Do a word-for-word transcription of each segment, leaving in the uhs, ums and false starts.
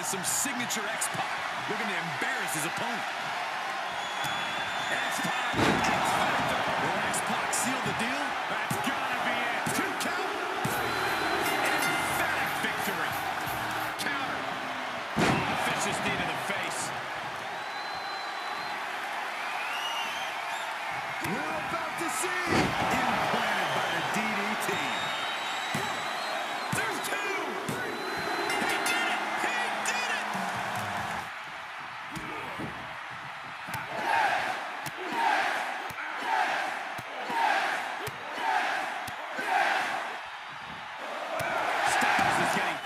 some signature X-Pac, looking to embarrass his opponent. X-Pac, X-Factor. Will X-Pac seal the deal? That's gotta be it. Two count. Emphatic victory. Counter. Oh, vicious knee to the face. We're about to see. Implanted by the D D T. There's two. He did it. He did it. Styles is getting.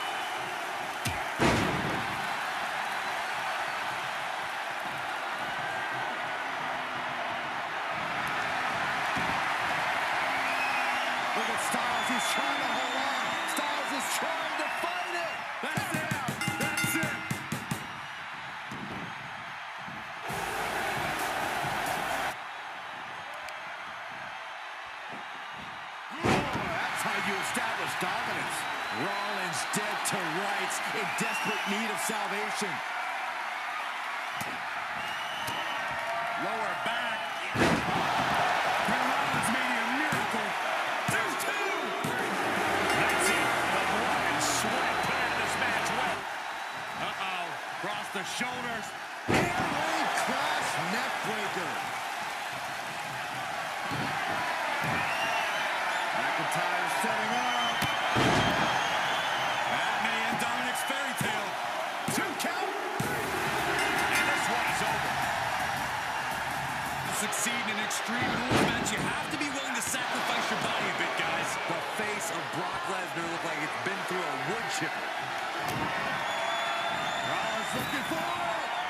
Look at Styles, he's trying to hold on. Styles is trying to fight it. That's it. That's it. Oh, that's how you establish dominance. Rollins dead to rights, in desperate need of salvation. Lower back. Ken Rollins made a miracle. There's two. That's it. The blood and sweat put into this match well. Uh-oh. Cross the shoulders. Airway crash neckbreaker. McIntyre setting up. Adney and Dominic's fairy tale. Two count. And this one is over. To succeed in an extreme rules match, you have to be willing to sacrifice your body a bit, guys. The face of Brock Lesnar looks like it's been through a wood chipper. Rollins looking for it.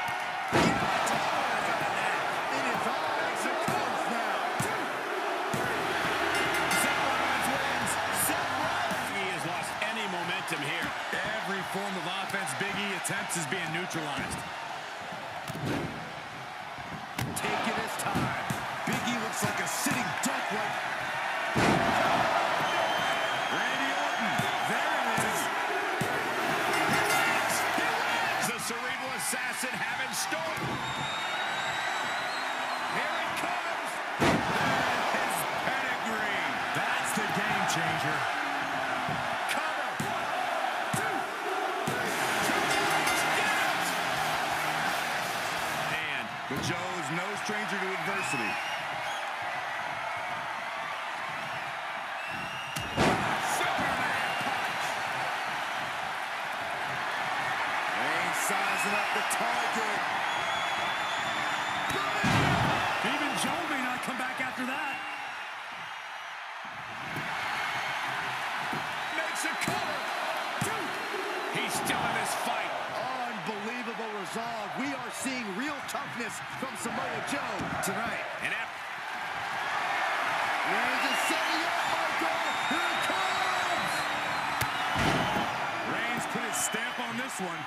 In his eyes, it comes now. Seth Rollins wins. Seth Rollins. He has lost any momentum here. Every form of offense Big E attempts is being neutralized. Taking his time. Big E looks like a sitting duck right. Randy Orton. There it is. He wins. The Cerebral Assassin having storm. Here it comes. His pedigree. That's the game changer. Cover. Two. And but Joe's no stranger to adversity. Superman punch. Reigns sizing up the target. Even Joe may not come back after that. Makes a cover. Two. He's still in this fight. Unbelievable resolve. We are seeing real toughness from Samoa Joe tonight. And after Reigns is setting up, Michael. Here it comes. Reigns put his stamp on this one.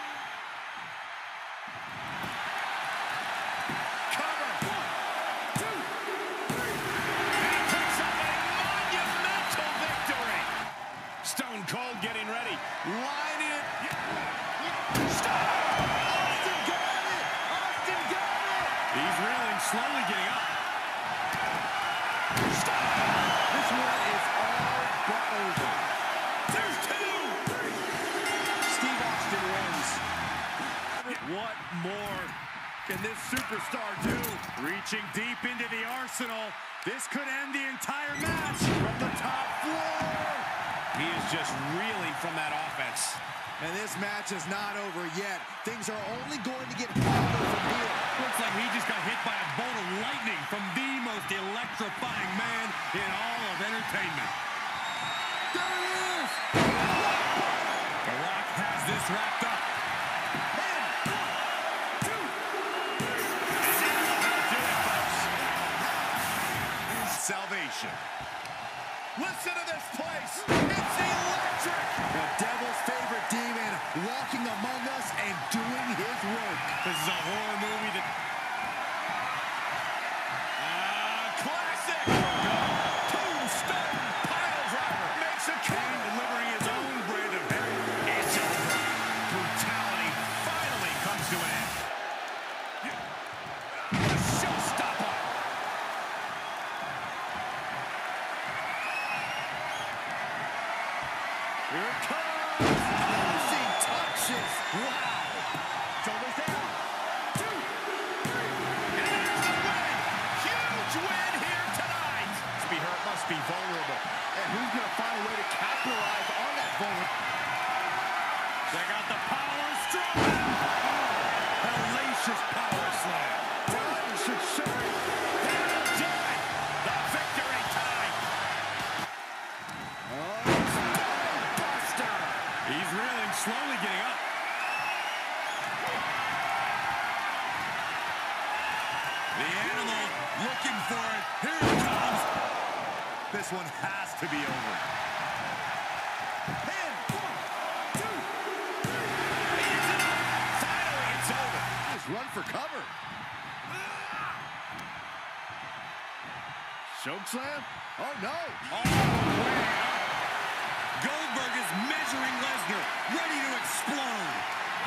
Cover. One, two, three. He picks up a monumental victory. Stone Cold getting ready. Lining it. Stop. Austin got it. Austin got it. He's reeling, slowly getting up. Stop. This one is all but over. There's two. Steve Austin wins. What more can this superstar do? Reaching deep into the arsenal. This could end the entire match from the top floor. He is just reeling from that offense. And this match is not over yet. Things are only going to get harder from here. Looks like he just got hit by a bolt of lightning from the most electrifying man in all of entertainment. There it is! The Rock has this wrapped up. One, two, three. And that'll about do it, folks. Salvation. Listen to this place. It's electric. The devil's favorite demon walking among us and doing his work. This is a horror movie that... Uh, classic. Tombstone piledriver makes a Kane delivering his own brand of hell. It's over. Brutality Here it comes. Easy touches. Wow. Shoulders down. Two, three. And there's the win. Huge win here tonight. Must be hurt, must be vulnerable. And who's going to find a way to capitalize on that vulnerability? Check out the power strong. Hellacious power slam. One should show it. They're done. The victory time. Oh, buster. He's reeling, slowly getting up. The animal looking for it. Here it comes. This one has to be over. Pin. One, two, three. It's enough. Finally, it's over. Just run for cover. Choke slam? Oh, no. All the way up. Goldberg is measuring Lesnar, ready to explode.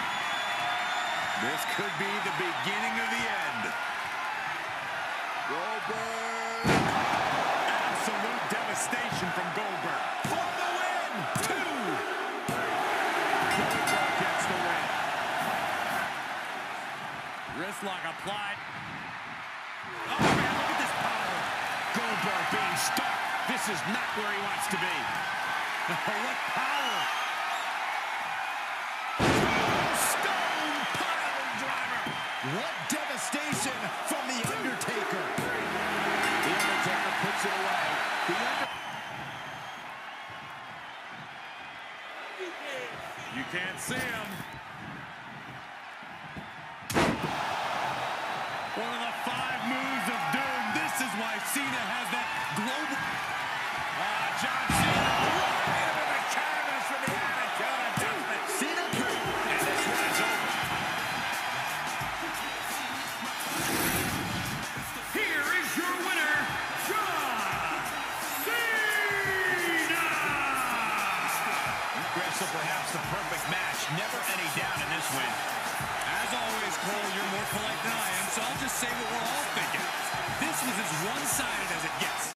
This could be the beginning of the end. Goldberg. Absolute devastation from Goldberg. For the win. Two. Goldberg gets the win. Wrist lock applied. Oh, man, look at this power. Goldberg being stuck. This is not where he wants to be. What power. Stone pile driver. What devastation from The Undertaker. The Undertaker puts it away. The Under You can't see him. One of the five moves of doom. This is why Cena has that global... Ah, John Cena right into the canvas for the attitude adjustment. Cena through. And this one is over. Here is your winner, John Cena! Aggressive, perhaps the perfect match. Never any doubt in this win. As always, Cole, you're more polite than I am, so I'll just say what we're all thinking. This was as one-sided as it gets.